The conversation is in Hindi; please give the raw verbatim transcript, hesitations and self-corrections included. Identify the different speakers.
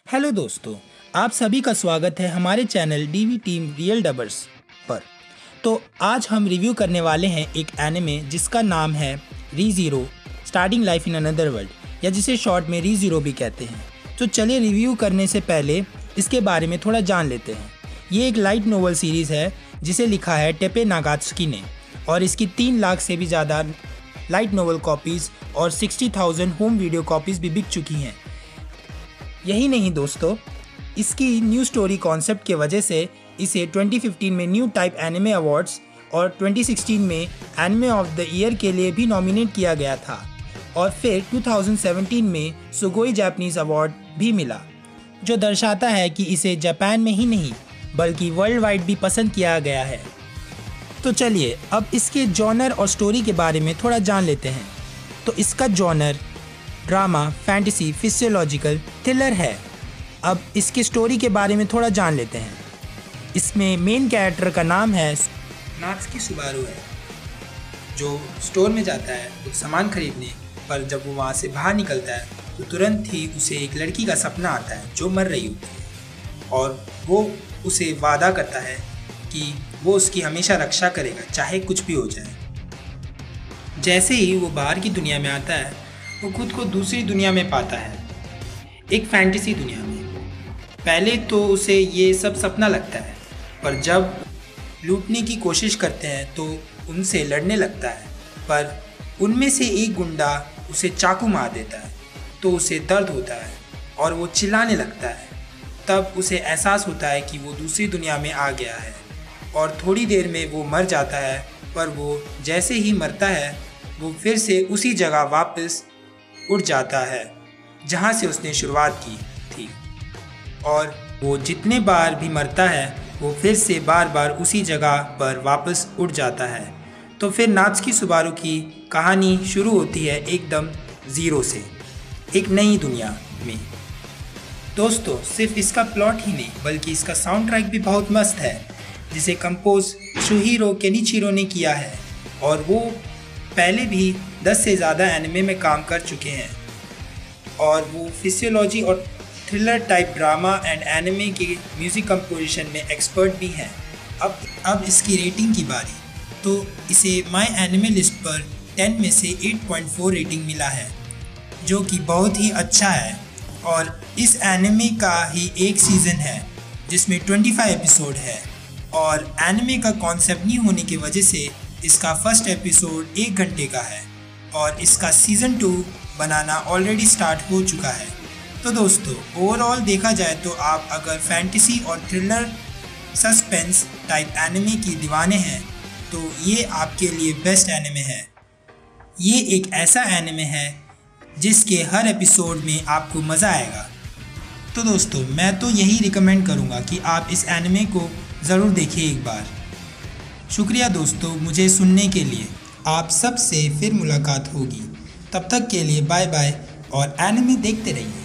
Speaker 1: हेलो दोस्तों, आप सभी का स्वागत है हमारे channel DV team real dubbers पर। तो आज हम रिव्यू करने वाले हैं एक एनिमे जिसका नाम है re zero starting life in another world, या जिसे शॉर्ट में री ज़ीरो भी कहते हैं। तो चलिए रिव्यू करने से पहले इसके बारे में थोड़ा जान लेते हैं। ये एक लाइट नोवेल सीरीज़ है जिसे लिखा है टेपे नागात्सुकी ने, और इसकी तीन लाख से भी ज़्यादा लाइट नोवेल कॉपीज़ और sixty thousand home video copies भी बिक चुकी हैं। यही नहीं दोस्तों, इसकी न्यू स्टोरी कॉन्सेप्ट के वजह से इसे ट्वेंटी फिफ्टीन में न्यू टाइप एनिमे अवार्ड्स और ट्वेंटी सिक्सटीन में एनिमे ऑफ द ईयर के लिए भी नॉमिनेट किया गया था, और फिर टू थाउजेंड सेवेंटीन में सुगोई जापानीज़ अवार्ड भी मिला, जो दर्शाता है कि इसे जापान में ही नहीं बल्कि वर्ल्ड वाइड भी पसंद किया गया है। तो चलिए अब इसके जॉनर और स्टोरी के बारे में थोड़ा जान लेते हैं। तो इसका genre drama, fantasy, physiological thriller है। अब इसकी स्टोरी के बारे में थोड़ा जान लेते हैं। इसमें मेन कैरेक्टर का नाम है नात्सुकी सुबारू है, जो स्टोर में जाता है कुछ सामान खरीदने, पर जब वो वहाँ से बाहर निकलता है तो तुरंत ही उसे एक लड़की का सपना आता है जो मर रही होती है, और वो उसे वादा करता है कि वो उसकी हमेशा रक्षा करेगा चाहे कुछ भी हो जाए। जैसे ही वो बाहर की दुनिया में आता है वो खुद को दूसरी दुनिया में पाता है, एक फैंटेसी दुनिया में। पहले तो उसे ये सब सपना लगता है, पर जब लूटने की कोशिश करते हैं तो उनसे लड़ने लगता है, पर उनमें से एक गुंडा उसे चाकू मार देता है तो उसे दर्द होता है और वो चिल्लाने लगता है। तब उसे एहसास होता है कि वो दूसरी दुनिया में आ गया है, और थोड़ी देर में वो मर जाता है। पर वो जैसे ही मरता है वो फिर से उसी जगह वापस उड़ जाता है जहाँ से उसने शुरुआत की थी, और वो जितने बार भी मरता है वो फिर से बार बार उसी जगह पर वापस उड़ जाता है। तो फिर नात्सुकी सुबारू की कहानी शुरू होती है एकदम ज़ीरो से, एक नई दुनिया में। दोस्तों, सिर्फ इसका प्लॉट ही नहीं बल्कि इसका साउंड ट्रैक भी बहुत मस्त है, जिसे कंपोज शुहिरो केनिचिरो ने किया है, और वो पहले भी दस से ज़्यादा एनिमे में काम कर चुके हैं, और वो फिजियोलॉजी और thriller type drama and anime के म्यूज़िक कंपोजिशन में एक्सपर्ट भी हैं। अब अब इसकी रेटिंग की बारी। तो इसे माय एनिमे लिस्ट पर टेन में से एट पॉइंट फोर रेटिंग मिला है, जो कि बहुत ही अच्छा है। और इस एनिमे का ही एक सीज़न है जिसमें पच्चीस एपिसोड है, और एनिमे का कॉन्सेप्ट नहीं होने की वजह से इसका फर्स्ट एपिसोड एक घंटे का है, और इसका सीज़न टू बनाना ऑलरेडी स्टार्ट हो चुका है। तो दोस्तों, ओवरऑल देखा जाए तो आप अगर फैंटेसी और थ्रिलर सस्पेंस टाइप एनिमे की दीवाने हैं तो ये आपके लिए बेस्ट एनिमे है। ये एक ऐसा एनिमे है जिसके हर एपिसोड में आपको मज़ा आएगा। तो दोस्तों, मैं तो यही रिकमेंड करूँगा कि आप इस एनिमे को ज़रूर देखिए एक बार। शुक्रिया दोस्तों मुझे सुनने के लिए। आप सब से फिर मुलाकात होगी, तब तक के लिए बाय बाय, और एनिमे देखते रहिए।